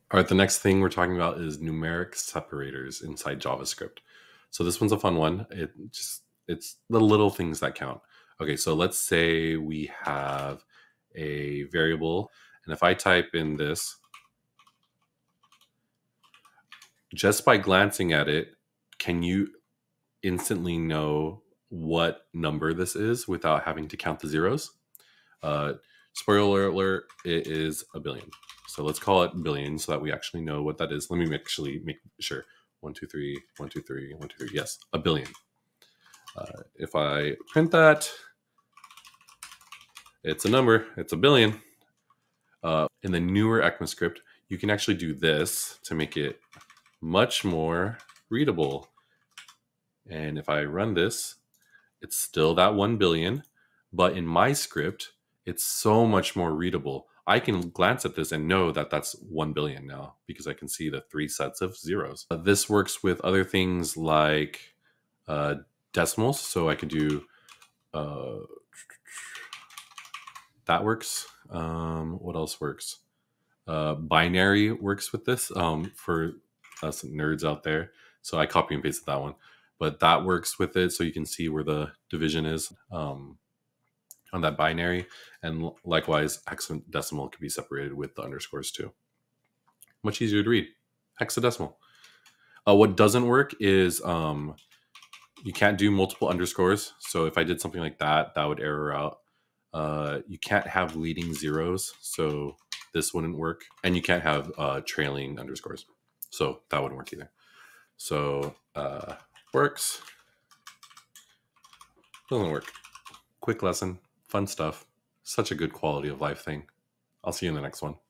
All right, the next thing we're talking about is numeric separators inside JavaScript. So this one's a fun one. It's the little things that count. Okay, so let's say we have a variable, and if I type in this, just by glancing at it, can you instantly know what number this is without having to count the zeros? Uh, Spoiler alert, it is a billion. So let's call it billion so that we actually know what that is. Let me actually make sure. 1, 2, 3, 1, 2, 3, 1, 2, 3. Yes, a billion. If I print that, it's a number. It's a billion. In the newer ECMAScript, you can actually do this to make it much more readable. And if I run this, it's still that 1 billion, but in my script, it's so much more readable. I can glance at this and know that that's 1 billion now because I can see the 3 sets of zeros. This works with other things like decimals. So I can do that works. What else works? Binary works with this for us nerds out there. So I copy and pasted that one, but that works with it. So you can see where the division is on that binary. And likewise, hexadecimal can be separated with the underscores too. Much easier to read. Hexadecimal. What doesn't work is you can't do multiple underscores. So if I did something like that, that would error out. You can't have leading zeros, so this wouldn't work. And you can't have trailing underscores, so that wouldn't work either. So works, doesn't work. Quick lesson, fun stuff. Such a good quality of life thing. I'll see you in the next one.